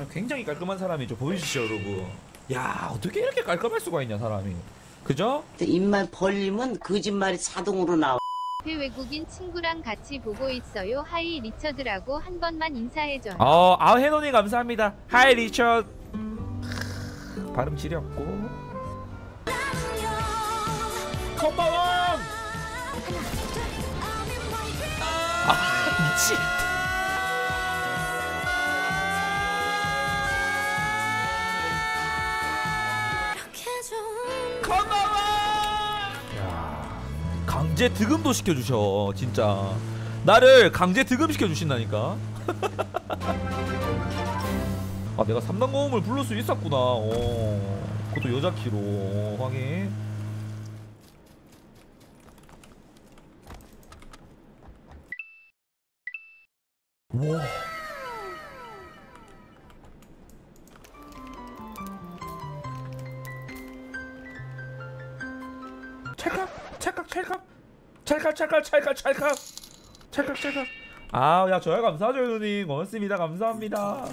굉장히 깔끔한 사람이죠. 보이시죠 여러분? 야 어떻게 이렇게 깔끔할 수가 있냐 사람이. 그죠? 입만 벌리면 거짓말이 자동으로 나와. 외국인 친구랑 같이 보고 있어요. 하이 리처드라고 한 번만 인사해줘. 해노니 감사합니다. 하이 리처드. 발음 지렸고. 컴바원. 미치. 컴바원. 야 강제 득음도 시켜주셔 진짜. 나를 강제 득음 시켜주신다니까. 아 내가 3단 고음을 부를 수 있었구나. 그것도 여자 키로. 확인. 와. 찰칵. 야 저야 감사하죠 누님. 고맙습니다. 감사합니다.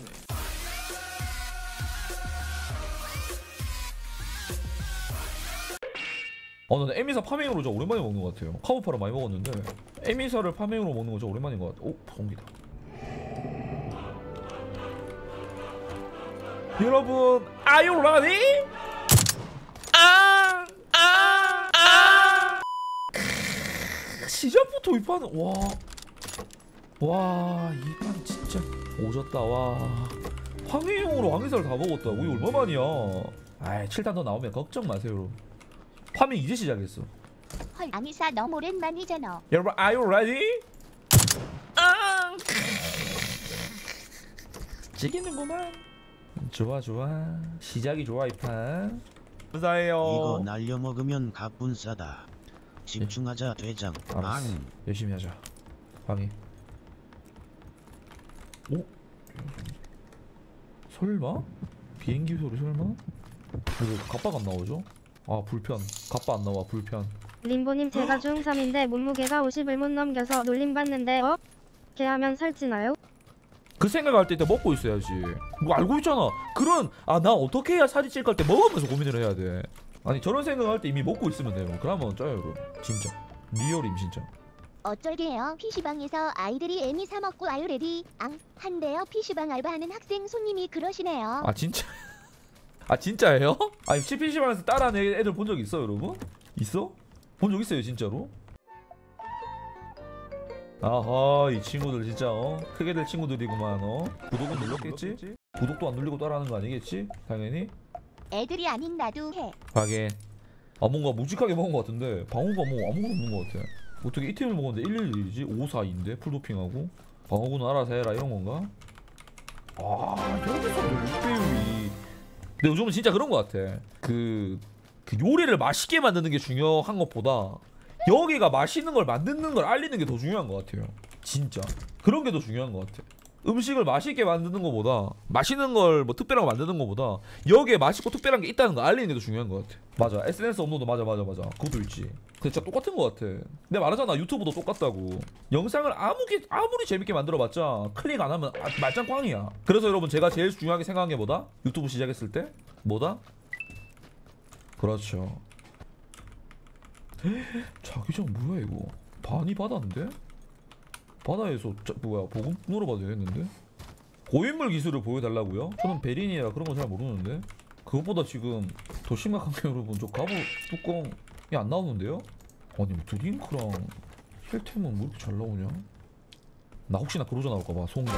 나는 에미사 파밍으로 저 오랜만에 먹는 것 같아요. 카보파를 많이 먹었는데 에미사를 파밍으로 먹는 거 저 오랜만인 것 같아. 소음기다. 여러분, are you ready? 시작부터 이 판은 와, 이 판 진짜 오졌다. 와, 황해용으로 황해사를 다 먹었다. 우리 얼마만이야? 아이, 7단 더 나오면 걱정 마세요, 여러분. 파밍 이제 시작했어. 헐, 앙이사 너무 오랜만이잖아. 여러분, are you ready? 지기는구만. 좋아. 시작이 좋아, 이 판. 감사해요. 이거 날려먹으면 갑분싸다. 집중하자 대장. 알았어. 열심히 하자. 방해. 오? 설마? 비행기 소리 설마? 왜 갑바가 안 나오죠? 아 불편. 갑바 안 나와. 불편. 림보님 제가 중3인데 몸무게가 50을 못 넘겨서 놀림받는데 개하면 살찌나요? 그 생각할 때 먹고 있어야지. 뭐 알고 있잖아. 나 어떻게 해야 살이 찔 걸 때 먹으면서 고민을 해야 돼. 아니 저런 생각할 때 이미 먹고 있으면 돼요. 그러면 쪄요 여러분. 진짜 리얼임 진짜. 어쩔게요. PC방에서 아이들이 애미 사 먹고 아유 레디 한데요. PC방 알바하는 학생 손님이 그러시네요. 아 진짜? 아 진짜예요? 아니 PC방에서 따라하는 애들 본 적 있어 여러분? 있어? 본 적 있어요 진짜로? 아하 이 친구들 진짜 크게 될 친구들이구만. 구독은 눌렀겠지? 구독도 안 눌리고 따라하는 거 아니겠지? 당연히. 애들이 아닌 나도 해. 하긴. 뭔가 묵직하게 먹은 거 같은데 방어가 뭐 아무것도 없는 거 같아. 어떻게 이템을 먹었는데 111이지? 542인데 풀도핑하고 방어구는 알아서 해라 이런 건가? 여기서 6배율이. 근데 요즘은 진짜 그런 거 같아. 그 요리를 맛있게 만드는 게 중요한 것보다 여기가 맛있는 걸 만드는 걸 알리는 게 더 중요한 것 같아요. 진짜 그런 게 더 중요한 것 같아. 음식을 맛있게 만드는 것보다 맛있는 걸 뭐 특별하게 만드는 것보다 여기에 맛있고 특별한 게 있다는 거 알리는 게 더 중요한 것 같아. 맞아. SNS 업로드 맞아. 그것도 있지. 근데 진짜 똑같은 것 같아. 내가 말하잖아. 유튜브도 똑같다고. 영상을 아무리 재밌게 만들어봤자 클릭 안 하면 말짱꽝이야. 그래서 여러분 제가 제일 중요하게 생각한 게 뭐다? 유튜브 시작했을 때 뭐다? 그렇죠. 자기장 뭐야 이거? 반이 바다인데? 바다에서 보급 물어봐도 되겠는데? 고인물 기술을 보여달라고요? 저는 베린이라 그런 건 잘 모르는데 그것보다 지금 더 심각한 게 여러분 저 갑옷 뚜껑이 안 나오는데요? 아니 뭐 드링크랑 힐템은 뭐 이렇게 잘 나오냐? 나 혹시나 그러자 나올까봐 소음기.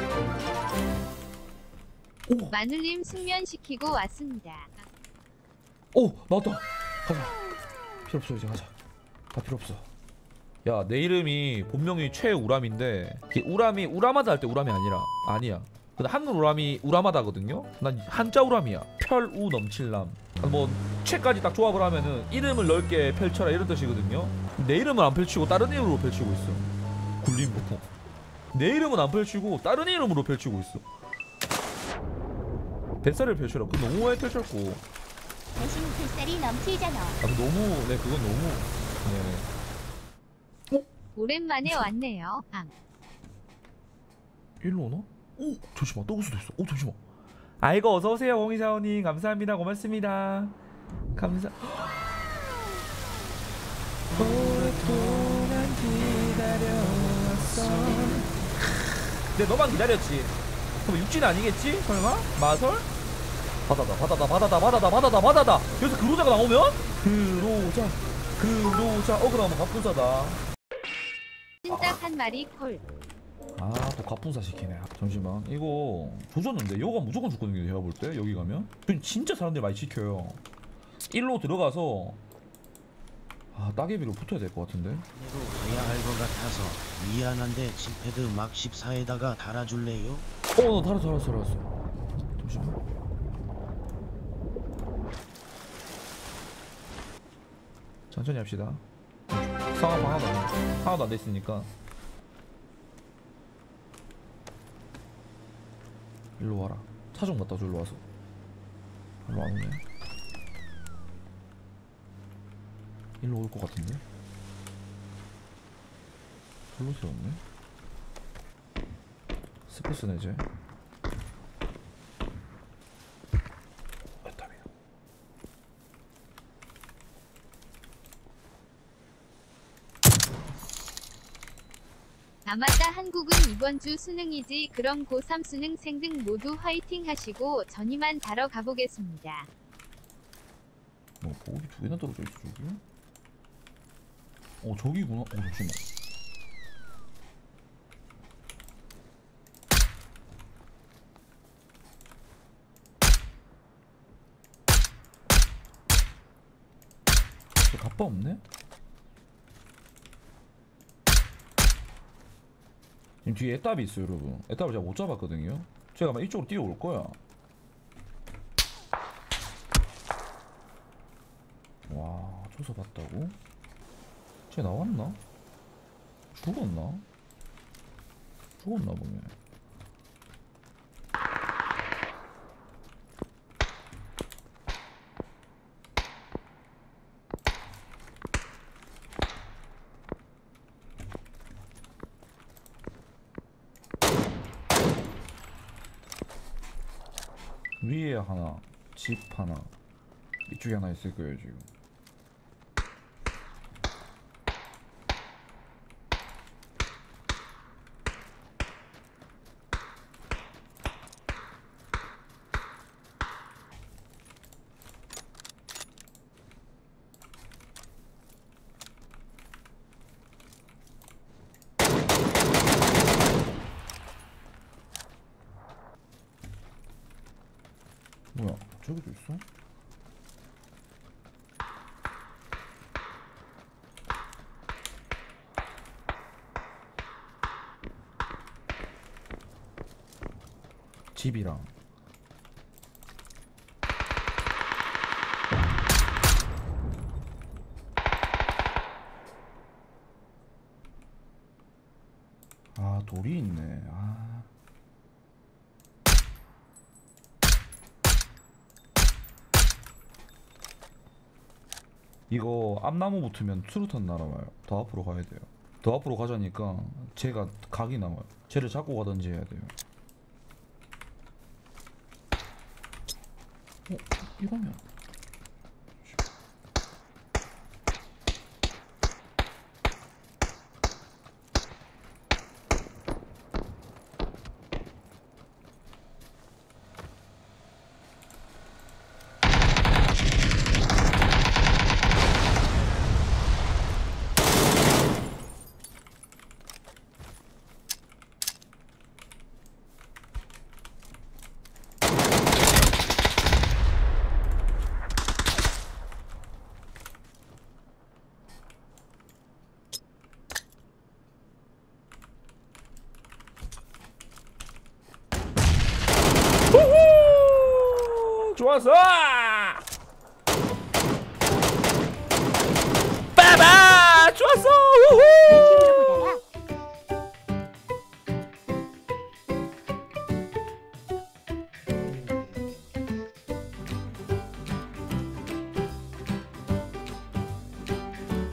오! 마눌님 숙면시키고 왔습니다. 오! 나왔다! 가자. 필요 없어 이제 가자. 다 필요 없어. 야 내 이름이 본명이 최우람인데 이게 우람이 우라마다 할 때 우람이 아니야. 근데 한글 우람이 우라마다거든요. 난 한자 우람이야. 펼우 넘칠남. 뭐 최까지 딱 조합을 하면은 이름을 넓게 펼쳐라 이런 뜻이거든요. 내 이름은 안 펼치고 다른 이름으로 펼치고 있어. 굴림보통. 내 이름은 안 펼치고 다른 이름으로 펼치고 있어. 뱃살을 펼쳐라. 그거 너무 많이 펼쳤고. 대신 뱃살이 넘치잖아. 너무 그건 너무 네. 오랜만에 왔네요. 일로 오나? 오! 잠시만 떠올 수도 있어. 잠시만. 아이고 어서오세요 공이사원님. 감사합니다. 고맙습니다. 감사. 오랫동안 기다려왔어. 근데 너만 기다렸지. 그럼 육진 아니겠지? 설마? 마설? 바다다. 여기서 그로자가 나오면? 그로자. 그러면 갑분사다. 찐딱 한 마리 콜. 아, 또 갑분사 시키네. 잠시만. 이거 조졌는데? 이거 무조건 죽거든요. 제가 볼 때. 여기 가면. 진짜 사람들이 많이 지켜요. 1로 들어가서 따개비로 붙어야 될 것 같은데. 내로 가야 할 것 같아서 미안한데 칠패드 막 14에다가 달아줄래요? 나 달았어. 잠시만. 천천히 합시다. 상황 하나도 안 됐으니까. 일로 와라. 차 좀 갖다 줘. 일로 와서. 일로 안 오네. 일로 올 것 같은데. 별로 세웠네. 스페스네 쟤. 아맞다 한국은 이번 주 수능이지. 그럼 고3 수능생 등 모두 화이팅 하시고 전이만 달어 가보겠습니다. 뭐 보급이 2개나 떨어져 있어 저기? 저기구나. 잠시만. 저 갑바 없네? 지금 뒤에 애답이 있어요 여러분. 애답을 제가 못 잡았거든요. 제가 아마 이쪽으로 뛰어올 거야. 와, 조서 봤다고? 쟤 나왔나? 죽었나 보네. 위에 하나, 집 하나, 이쪽에 하나 있을 거예요 지금. 뭐야? 저기도 있어? 집이랑 돌이 있네. 이거 앞나무 붙으면 수류탄 날아와요. 더 앞으로 가야 돼요. 더 앞으로 가자니까 쟤가 각이 나와요. 쟤를 잡고 가든지 해야 돼요. 이러면 좋았어!